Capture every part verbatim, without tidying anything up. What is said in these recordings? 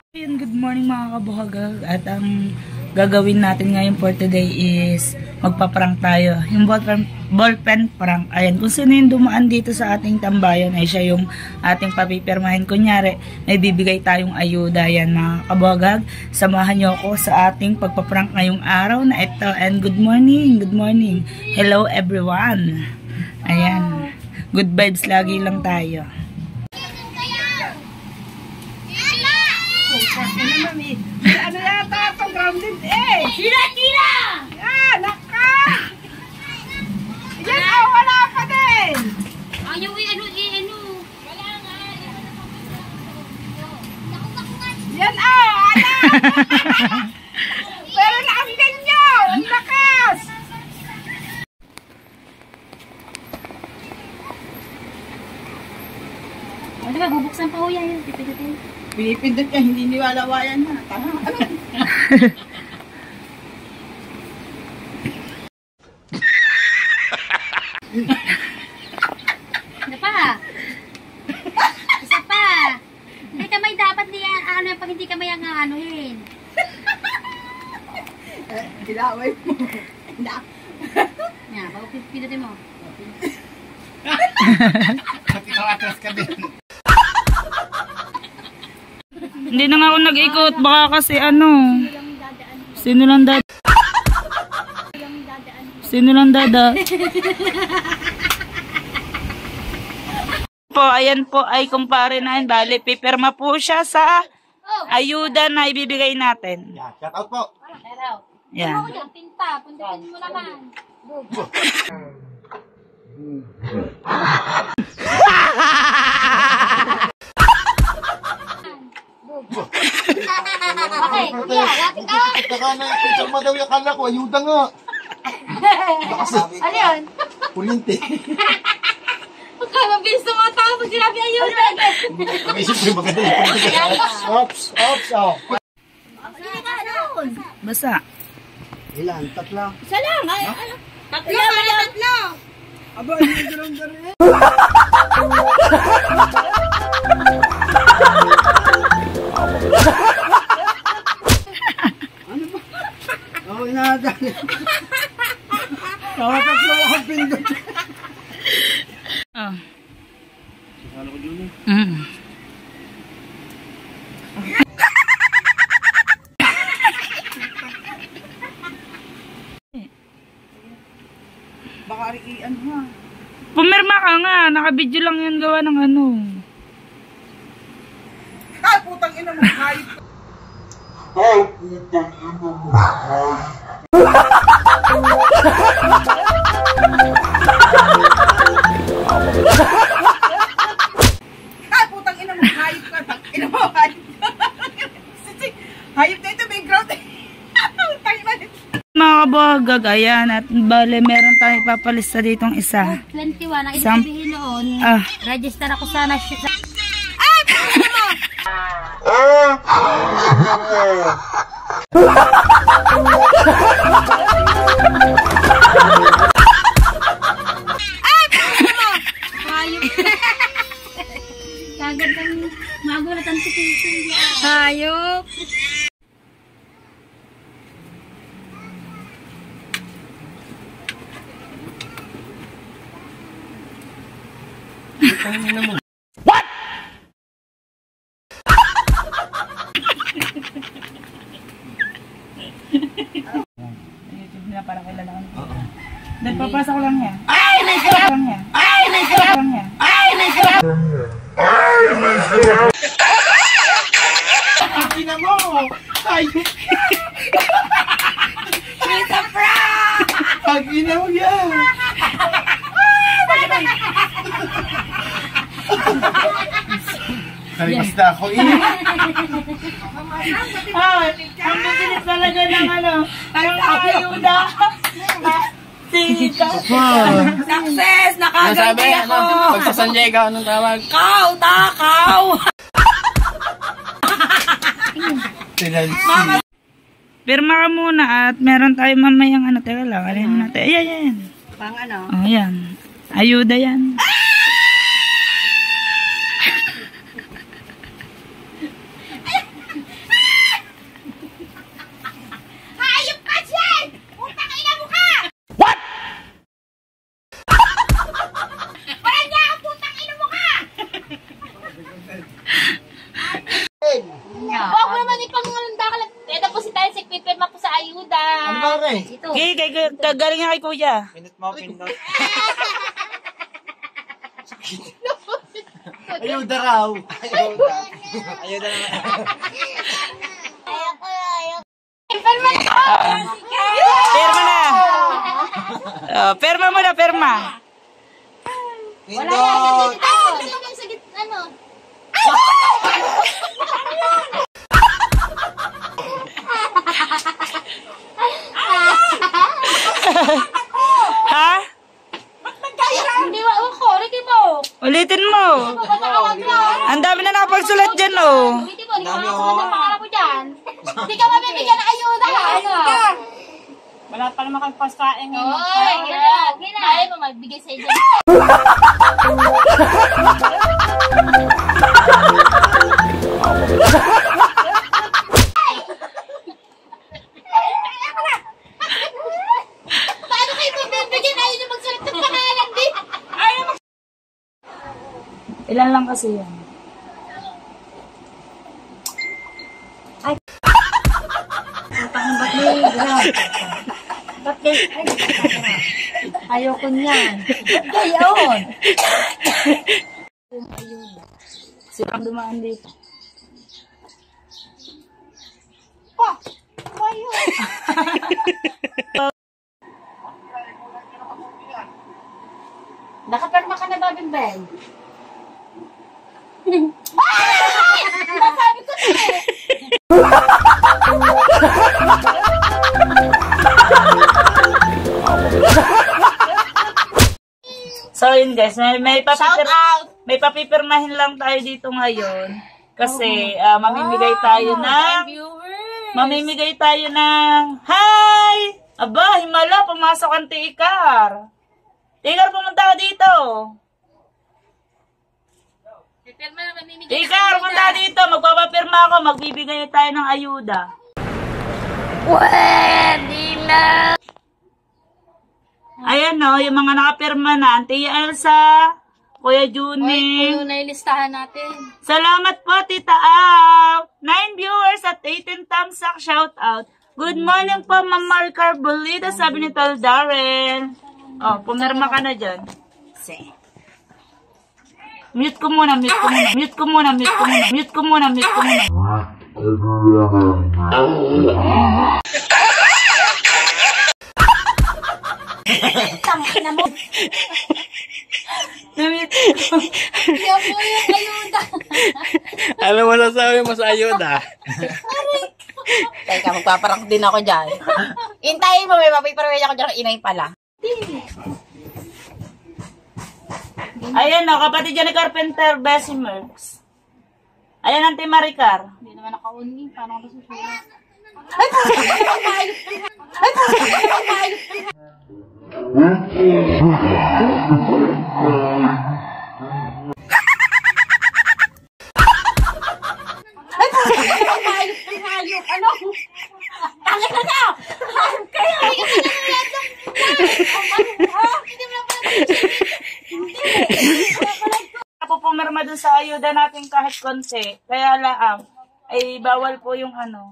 Good morning mga kabuhagag, at ang gagawin natin ngayon for today is magpa-prank tayo. Yung ballpen, ballpen prank. Ayan, kung sino yung dumaan dito sa ating tambayan ay siya yung ating papipirmahin. Kunyari, may bibigay tayong ayuda. Yan mga kabuhagag, samahan nyo ako sa ating pagpa-prank ngayong araw na ito. And good morning, good morning. Hello everyone. Ayan, good vibes lagi lang tayo. Ano yata ito? Grounded eh! Tira! Tira! Yan! Naka! Yan! Oh, wala pa din! Ayaw eh, ano eh, ano? Wala nga. Yan oh! Ala! Pero naanggan nyo! Ang lakas! Ano ba, bubuksan pa ho yan yun. Pipidutin. Pinipindot ka, hindi niwalawayan na. Tama, ano? Ano pa? Isa pa. Hindi kamay dapat di ano yung pag hindi kamay ang aanohin. Eh, kilaway mo. Hindi. Yan, bago pipidutin mo. Ikaw atras ka din. Hindi na nga ako nag-ikot, baka kasi ano. Sino lang dada? Sino lang dada? Po, ayan po ay kumpare na. Bale, pipirma po siya sa ayuda na ibibigay natin. Yeah, shout out po. Yan. Pinta, pundutin mo naman. Okay, kuya, lapit ka. Pagkaka na yung picture mo daw yung kala ko, ayuda nga. Ano yun? Pulinti. Pagka mabilis na mga tao pag sinabi ayun. May siyempre maganda yung pulinti. Ops, ops, oh. Hindi ka doon. Basta. Ilan? Tatla. Isa lang. Ay, ano? Tatlo, kaya tatlo. Aba, hindi ko lang gano'n. Ano ba? Oo, inaagali. Nakatatlo akong pindot. Oh. Ano ko, Julie? Mm. Baka riian ha. Pumirma ka nga, nakabidyo lang yan gawa ng ano. Ay, putang ina mo, kahit. Ay, putang ina mo, hayop ka. Tang ina mo, hayop ka. Hayop na ito, may ground. Tang ina. Mga kabagag, ayan, at bale, meron tayong ipapalista ditong isa. twenty-one. Ang ibig Sam- sabihin noon, Ah. register ako sana. Ay, putang ina mo. Hayop. Kagad ang magulat ang tipising. Hayop. What? YouTube nila para kilala ko. Dahil papasok ko lang yan. Ay, may sarap. Lang yan. Ay, may sarap. Lang yan. Ay, may sarap. Ay, may sarap. Ang ina mo. Ay. It's a prank. Ang ina mo yan. Narimista ako eh. Ah, ang bilis talaga ng ano, ang ayuda. Sita. Success! Nakaganti ako! Pag sa San Diego, anong tawag? Takaw! Takaw! Sinansi. Pirma ka muna at meron tayo mamayang ano. Teka lang, alin natin. Ayan, ayan. Pang ano? Oh, ayan. Ayuda yan. eh. Ito. Okay, kay, kay, galing nga kay kuya. Pinit mo, pinot. Ayuda raw. Ayuda. Ayuda naman. Perma na! Perma na. Uh, perma mo na, perma. Wala yan. Pinot. Dito yung sa git, ano? Ha? Hindi ba? Ako, ulitin mo. Ulitin mo. Patawag mo. Ang dami na nakapagsulat dyan, oh. Ulitin mo. Hindi ko makakasunod ang pangalan mo dyan. Hindi ka mabibigyan ng ayuda. Ano? Wala pa naman kang paskain ngayon. Oy, gina. Gina. Ayaw mo magbigay sa inyo. Paano kayo mabibigyan? Ayaw nyo magsulat ng pangalan din. Ilan lang kasi yan. Ba't kayo? Ayoko niyan. Gayon. Silang dumaan dito. Nakaperma ka na ba, Bimbel? Ay! Nasabi ko na eh! So yun guys, may, may, papipir, may papipirmahin lang tayo dito ngayon. Kasi uh, mamimigay tayo ng... Mamimigay tayo ng... Hi! Aba, himala, pumasok ang Tikar. Tikar, pumunta ka dito. Tikar, pumunta ka dito. Magpapapirma ako, magbibigay tayo ng ayuda. Pwede na! Ayan no, yung mga nakapirma na. Tia Elsa, Kuya Juning. Yung nailistahan natin. Salamat po, Tita Au. Nine viewers at eighteen thumbs up. Shout out. Good morning po, Ma'am Mar Carbolita. Sabi ni Tol Darren. Oh, pumirma ka na dyan. Mute ko muna, mute ko muna. Mute ko muna, mute ko muna. Mute ko muna, mute ko muna. Tangina mo. Na-mute ko. Ayaw mo yung ayuda. Ano mo nasabi mo sa ayuda? Teka, magpaparak din ako dyan. Intayin mo, may mapiparawin ako dyan. Inay pala. Ayan no, kapatid dyan ni Carpenter, Bessie Merks. Ayan ang Team Maricar. Hindi naman naka-uni. Paano ka ba susulat? Ano? Tangin na ka! Kayo! Hindi mo na pala. Ako pumirma dun sa ayuda natin kahit konti. Kaya laang, ay bawal po yung ano.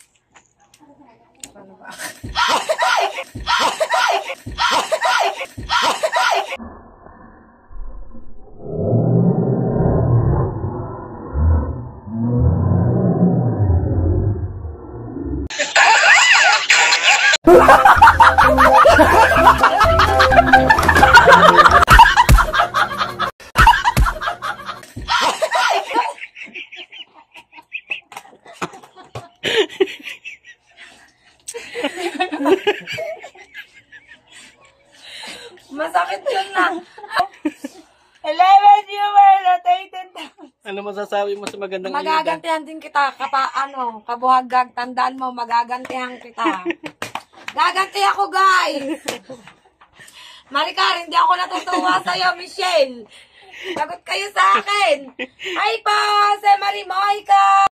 Masakit yun na. eleven viewers at eighteen thumbs. Ano masasabi mo sa magandang ayuda? Magagantihan din kita, kapa, ano, kabuhagag, tandaan mo, magagantihan kita. Gaganti ako, guys! Maricar, hindi ako natutuwa sa'yo, Michelle. Sagot kayo sa akin. Hi po, sa Marimoyka!